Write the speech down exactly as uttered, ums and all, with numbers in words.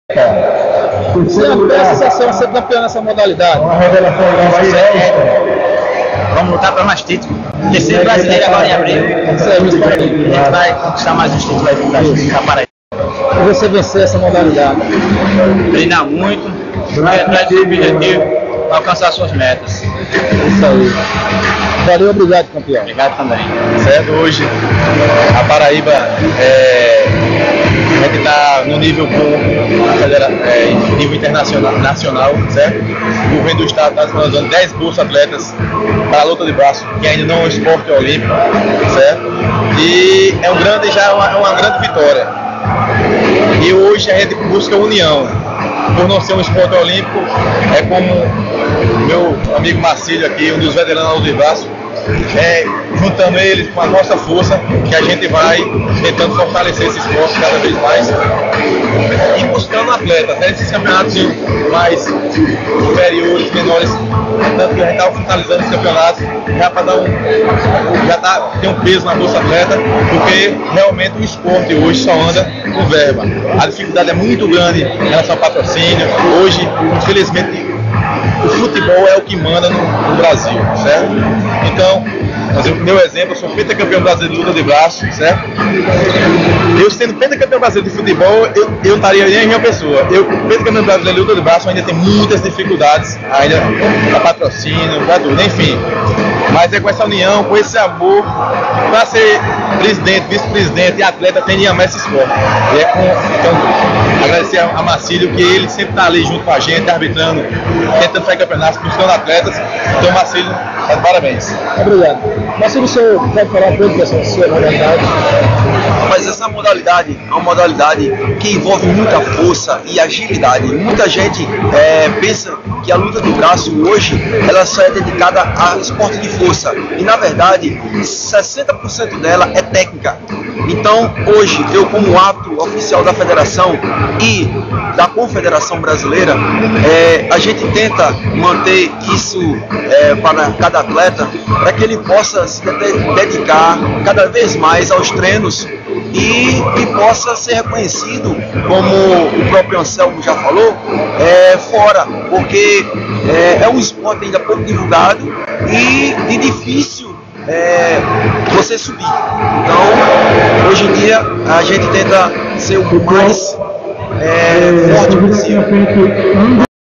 Você não tem a sensação de ser campeão nessa modalidade? Uma revelação é, vamos lutar para mais títulos. Terceiro brasileiro agora em abril. Isso aí, a gente vai conquistar mais uns títulos aí pro Brasil, pra Paraíba. E você vencer essa modalidade? Treinar muito, ir atrás do objetivo, alcançar suas metas. Isso aí. Valeu, obrigado, campeão. Obrigado também. Certo, hoje a Paraíba é, a gente está no nível bom, é, nível internacional, nacional, certo? O governo do estado está disponibilizando dez bolsas atletas para a luta de braço, que ainda não é um esporte olímpico, certo? E é um grande, já é uma, é uma grande vitória. E hoje a gente busca união. Por não ser um esporte olímpico, é como meu amigo Marcílio aqui, um dos veteranos de braço, é, juntando eles com a nossa força, que a gente vai tentando fortalecer esse esporte cada vez mais e buscando atletas, né, esses campeonatos mais superiores, menores, tanto que a gente está finalizando esses campeonatos já para dar um, já tá, tem um peso na bolsa atleta, porque realmente o esporte hoje só anda com verba. A dificuldade é muito grande em relação ao patrocínio. Hoje, infelizmente, o futebol é o que manda no, no Brasil, certo? Então, o meu exemplo, eu sou pentacampeão brasileiro de luta de braço, certo? Eu sendo pentacampeão brasileiro de futebol, eu, eu não estaria nem em minha pessoa. Eu, pentacampeão brasileiro de luta de braço, ainda tem muitas dificuldades, ainda para patrocínio, para tudo, enfim. Mas é com essa união, com esse amor, para ser presidente, vice-presidente e atleta, tem de amar esse esporte. E é com, então, agradecer a, a Marcílio, que ele sempre está ali junto com a gente, arbitrando, tentando fazer campeonatos, buscando atletas. Então, Marcílio, tá de parabéns. Obrigado. Marcílio, o senhor pode falar um pouco dessa sua modalidade? Mas essa modalidade é uma modalidade que envolve muita força e agilidade. Muita gente é, pensa que a luta de braço hoje ela só é dedicada a esporte de força. E na verdade, sessenta por cento dela é técnica. Então, hoje, eu como árbitro oficial da federação e da Confederação Brasileira, é, a gente tenta manter isso é, para cada atleta, para que ele possa se dedicar cada vez mais aos treinos e que possa ser reconhecido, como o próprio Anselmo já falou, é, fora, porque é, é um esporte ainda pouco divulgado e de difícil é, você subir. Então, hoje em dia, a gente tenta ser o mais é, forte possível.